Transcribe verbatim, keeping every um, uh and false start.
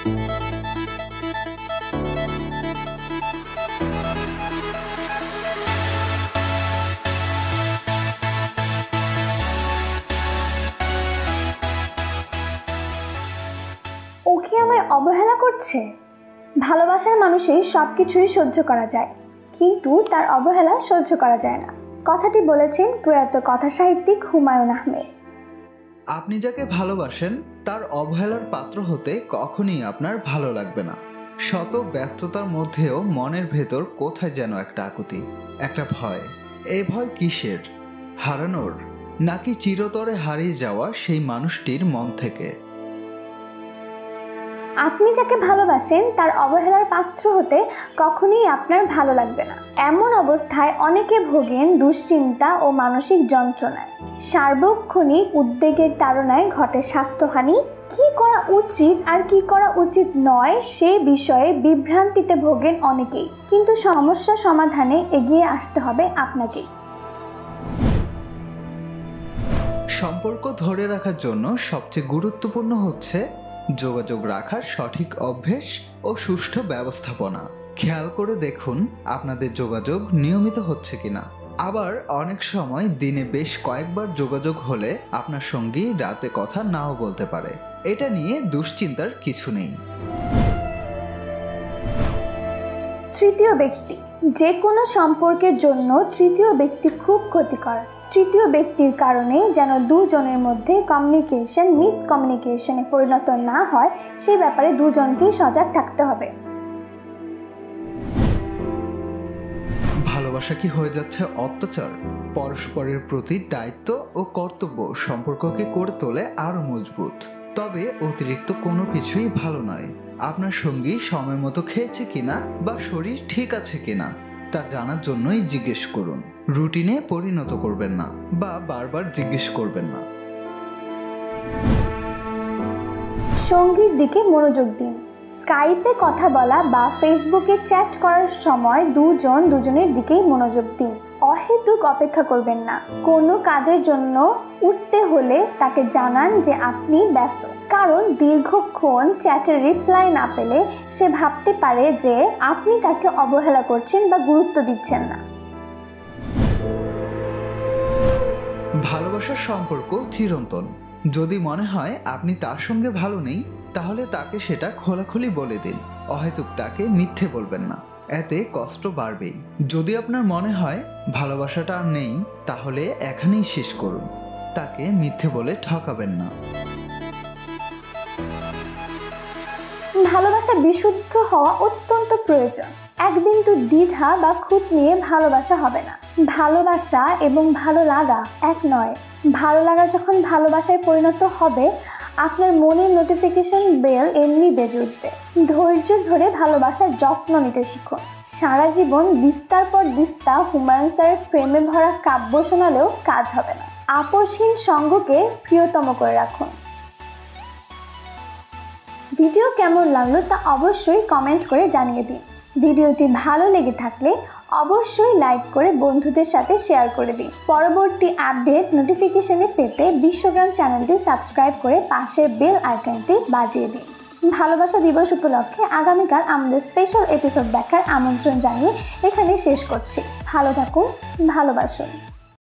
ও কি আমায় অবহেলা করছে? ভালোবাসার মানুষের সব কিছুই সহ্য করা যায়, কিন্তু তার অবহেলা সহ্য করা যায় না। কথাটি বলেছেন প্রয়াত কথা সাহিত্যিক হুমায়ুন আহমেদ। আপনি যাকে ভালোবাসেন তার অবহেলার পাত্র হতে কখনই আপনার ভালো লাগবে না। শত ব্যস্ততার মধ্যেও মনের ভেতর কোথায় যেন একটা আকুতি, একটা ভয়। এই ভয় কিসের? হারানোর, নাকি চিরতরে হারিয়ে যাওয়া সেই মানুষটির মন থেকে? আপনি যাকে ভালোবাসেন তার অবহেলার পাত্র হতে কখনোই আপনার ভালো লাগবে না। এমন অবস্থায় অনেকে ভোগেন দুশ্চিন্তা ও মানসিক যন্ত্রণায়। সার্বক্ষণিক উদ্বেগের তাড়নায় ঘটে স্বাস্থ্যহানি। কি করা উচিত আর কি করা উচিত নয় সে বিষয়ে বিভ্রান্তিতে ভোগেন অনেকেই, কিন্তু সমস্যা সমাধানে এগিয়ে আসতে হবে আপনাকেই। সম্পর্ক ধরে রাখার জন্য সবচেয়ে গুরুত্বপূর্ণ হচ্ছে যোগাযোগ রাখার সঠিক অভ্যেস ও সুষ্ঠু ব্যবস্থাপনা। খেয়াল করে দেখুন আপনাদের যোগাযোগ নিয়মিত হচ্ছে কিনা। আবার অনেক সময় দিনে বেশ কয়েকবার যোগাযোগ হলে আপনার সঙ্গী রাতে কথা নাও বলতে পারে। এটা নিয়ে দুশ্চিন্তার কিছু নেই। তৃতীয় ব্যক্তি। যে কোনো সম্পর্কের জন্য তৃতীয় ব্যক্তি খুব ক্ষতিকর। তৃতীয় ব্যক্তির কারণে যেন দুজনের মধ্যে কমিউনিকেশন মিসকমিউনিকেশনে পরিণত না হয় সে ব্যাপারে দুজনকেই সজাগ থাকতে হবে। ভালোবাসা কি হয়ে যাচ্ছে অত্যাচার? পরস্পরের প্রতি দায়িত্ব ও কর্তব্য সম্পর্ককে করে তোলে আরো মজবুত। তবে অতিরিক্ত কোনো কিছুই ভালো নয়। আপনার সঙ্গী সময় মতো খেয়েছে কিনা বা শরীর ঠিক আছে কিনা তা জানার জন্যই জিজ্ঞেস করুন। রুটিনে পরিণত করবেন না বা বারবার জিজ্ঞেস করবেন না। সঙ্গীর দিকে মনোযোগ দিন। স্কাইপে কথা বলা বা ফেসবুকে চ্যাট করার সময় দুজন দুজনের দিকেই মনোযোগ দিন। অহেতুক অপেক্ষা করবেন না। কোনো কাজের জন্য উঠতে হলে তাকে জানান যে আপনি ব্যস্ত, কারণ দীর্ঘক্ষণ চ্যাটের রিপ্লাই না পেলে সে ভাবতে পারে যে আপনি তাকে অবহেলা করছেন বা গুরুত্ব দিচ্ছেন না। ভালোবাসার সম্পর্ক চিরন্তন। যদি মনে হয় আপনি তার সঙ্গে ভালো নেই তাহলে তাকে সেটা খোলাখুলি বলে দিন। অহেতুক তাকে মিথ্যে বলবেন না, এতে কষ্ট বাড়বেই। যদি আপনার মনে হয় ভালোবাসাটা আর নেই তাহলে এখানেই শেষ করুন। তাকে মিথ্যে বলে ঠকাবেন না। ভালোবাসা বিশুদ্ধ হওয়া অত্যন্ত প্রয়োজন। এক বিন্দু দ্বিধা বা খুঁত নিয়ে ভালোবাসা হবে না। ভালোবাসা এবং ভালো লাগা এক নয়। ভালো লাগা যখন ভালোবাসায় পরিণত হবে আপনার মনের নোটিফিকেশন বেল এমনি বেজে উঠবে। ধৈর্য ধরে ভালোবাসার যত্ন নিতে শিখুন। সারা জীবন বিস্তার পর বিস্তার হুমায়ুন স্যারের প্রেমে ভরা কাব্য শোনালেও কাজ হবে না। আপোষহীন সঙ্গকে প্রিয়তম করে রাখুন। ভিডিও কেমন লাগলো তা অবশ্যই কমেন্ট করে জানিয়ে দিন। ভিডিওটি ভালো লেগে থাকলে অবশ্যই লাইক করে বন্ধুদের সাথে শেয়ার করে দিন। পরবর্তী আপডেট নোটিফিকেশনে পেতে বিশ্বগ্রাম চ্যানেলটি সাবস্ক্রাইব করে পাশের বেল আইকনটি বাজিয়ে দিন। ভালোবাসা দিবস উপলক্ষে আগামীকাল আমাদের স্পেশাল এপিসোড দেখার আমন্ত্রণ জানিয়ে এখানে শেষ করছি। ভালো থাকুন, ভালোবাসুন।